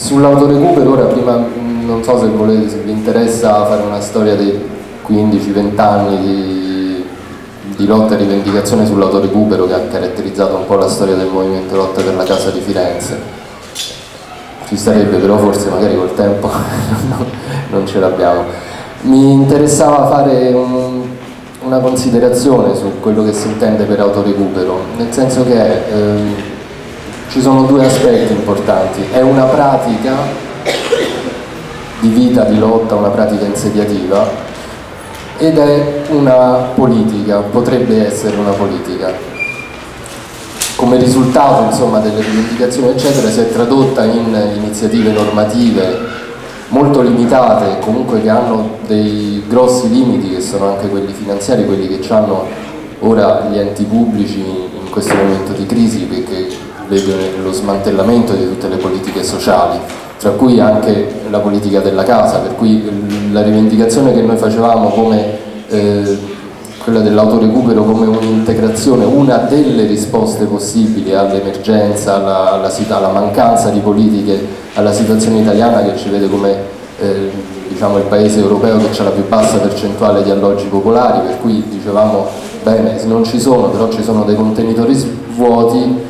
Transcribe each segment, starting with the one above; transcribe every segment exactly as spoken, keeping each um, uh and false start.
Sull'autorecupero, ora prima non so se volete, se vi interessa fare una storia dei quindici venti anni di, di lotta e rivendicazione sull'autorecupero che ha caratterizzato un po' la storia del movimento lotta per la casa di Firenze. Ci sarebbe, però forse magari col tempo non ce l'abbiamo. Mi interessava fare un, una considerazione su quello che si intende per autorecupero, nel senso che ehm, ci sono due aspetti importanti. È una pratica di vita, di lotta, una pratica insediativa, ed è una politica, potrebbe essere una politica. Come risultato, insomma, delle rivendicazioni eccetera, si è tradotta in iniziative normative molto limitate, comunque che hanno dei grossi limiti, che sono anche quelli finanziari, quelli che hanno ora gli enti pubblici in questo momento di crisi, perché vede lo smantellamento di tutte le politiche sociali, tra cui anche la politica della casa, per cui la rivendicazione che noi facevamo come eh, quella dell'autorecupero come un'integrazione, una delle risposte possibili all'emergenza, alla, alla, alla mancanza di politiche, alla situazione italiana che ci vede come eh, diciamo il paese europeo che ha la più bassa percentuale di alloggi popolari, per cui dicevamo bene, non ci sono, però ci sono dei contenitori vuoti.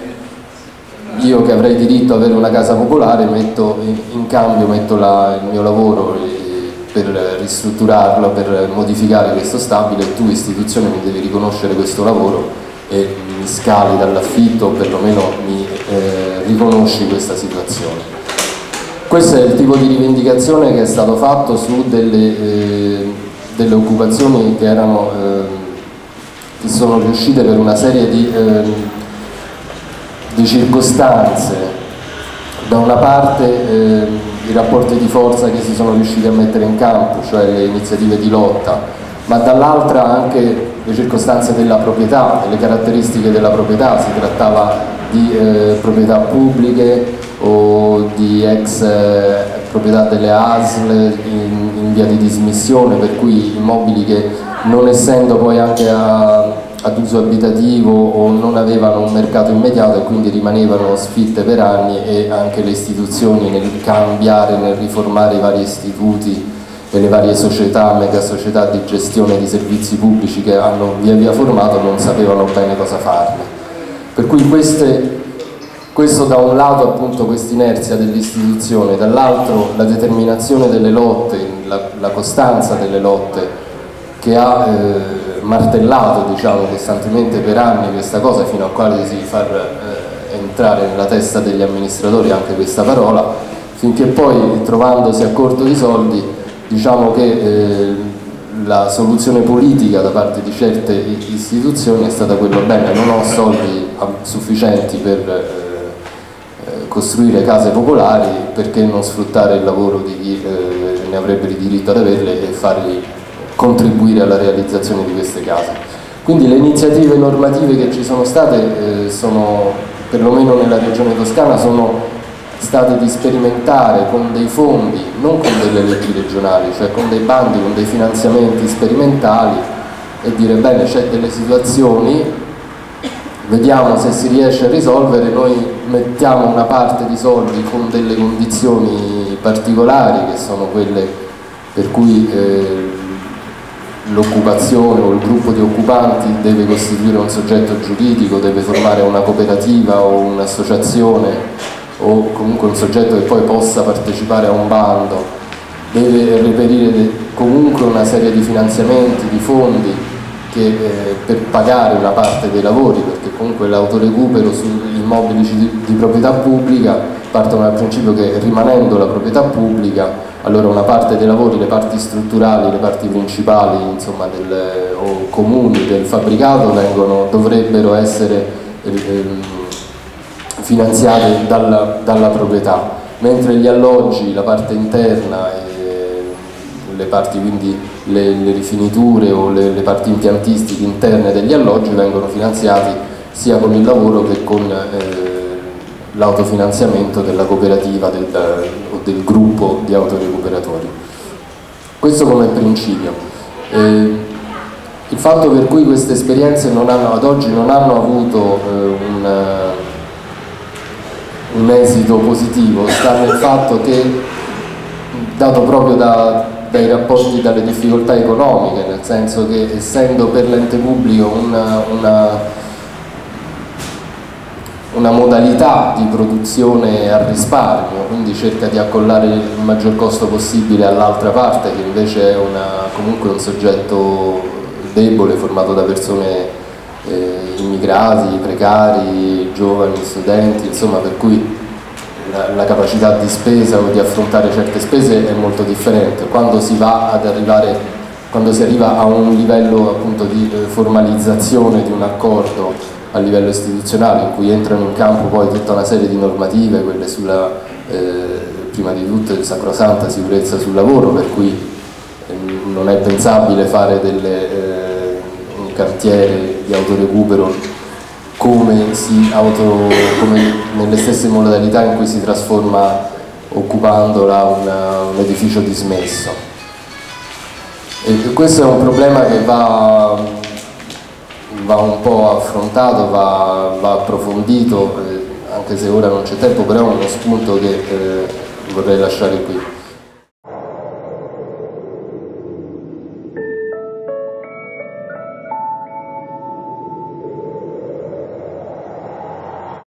Io che avrei diritto ad avere una casa popolare metto in, in cambio metto la, il mio lavoro per ristrutturarlo, per modificare questo stabile, e tu istituzione mi devi riconoscere questo lavoro e mi scali dall'affitto, o perlomeno mi eh, riconosci questa situazione. Questo è il tipo di rivendicazione che è stato fatto su delle, eh, delle occupazioni che erano eh, che sono riuscite per una serie di eh, di circostanze, da una parte eh, i rapporti di forza che si sono riusciti a mettere in campo, cioè le iniziative di lotta, ma dall'altra anche le circostanze della proprietà, le caratteristiche della proprietà. Si trattava di eh, proprietà pubbliche o di ex eh, proprietà delle A S L in, in via di dismissione, per cui immobili che, non essendo poi anche a ad uso abitativo o non avevano un mercato immediato, e quindi rimanevano sfitte per anni, e anche le istituzioni nel cambiare, nel riformare i vari istituti e le varie società, mega società di gestione di servizi pubblici che hanno via via formato, non sapevano bene cosa farne. Per cui queste, questo da un lato appunto quest'inerzia dell'istituzione, dall'altro la determinazione delle lotte, la, la costanza delle lotte che ha eh, martellato diciamo costantemente per anni questa cosa, fino a quale si far eh, entrare nella testa degli amministratori anche questa parola, finché poi, trovandosi a corto di soldi, diciamo che eh, la soluzione politica da parte di certe istituzioni è stata quella: bene, non ho soldi sufficienti per eh, costruire case popolari, perché non sfruttare il lavoro di chi eh, ne avrebbe il diritto ad averle e fargli contribuire alla realizzazione di queste case. Quindi le iniziative normative che ci sono state, eh, sono, perlomeno nella regione toscana, sono state di sperimentare con dei fondi, non con delle leggi regionali, cioè con dei bandi, con dei finanziamenti sperimentali, e dire bene, c'è delle situazioni, vediamo se si riesce a risolvere, noi mettiamo una parte di soldi con delle condizioni particolari, che sono quelle per cui eh, l'occupazione o il gruppo di occupanti deve costituire un soggetto giuridico, deve formare una cooperativa o un'associazione, o comunque un soggetto che poi possa partecipare a un bando, deve reperire comunque una serie di finanziamenti, di fondi che, eh, per pagare una parte dei lavori, perché comunque l'autorecupero sugli immobili di, di proprietà pubblica partono dal principio che, rimanendo la proprietà pubblica, allora una parte dei lavori, le parti strutturali, le parti principali, insomma, del, o comuni del fabbricato vengono, dovrebbero essere eh, finanziate dalla, dalla proprietà, mentre gli alloggi, la parte interna e le parti, quindi le, le rifiniture o le, le parti impiantistiche interne degli alloggi vengono finanziati sia con il lavoro che con eh, l'autofinanziamento della cooperativa del, o del gruppo di autorecuperatori. Questo come principio. Eh, il fatto per cui queste esperienze non hanno, ad oggi non hanno avuto eh, un, un esito positivo sta nel fatto che, dato proprio da, dai rapporti, dalle difficoltà economiche, nel senso che essendo per l'ente pubblico una, una, una modalità di produzione a risparmio, quindi cerca di accollare il maggior costo possibile all'altra parte, che invece è una, comunque un soggetto debole, formato da persone eh, immigrati, precari, giovani, studenti, insomma, per cui la, la capacità di spesa o di affrontare certe spese è molto differente. Quando si va ad arrivare, quando si arriva a un livello appunto di eh, formalizzazione di un accordo a livello istituzionale, in cui entrano in campo poi tutta una serie di normative, quelle sulla, eh, prima di tutto, sacrosanta sicurezza sul lavoro, per cui eh, non è pensabile fare delle, eh, un cantiere di autorecupero come, si auto, come nelle stesse modalità in cui si trasforma occupandola una, un edificio dismesso. E questo è un problema che va, va un po' affrontato, va, va approfondito, eh, anche se ora non c'è tempo, però è uno spunto che eh, vorrei lasciare qui.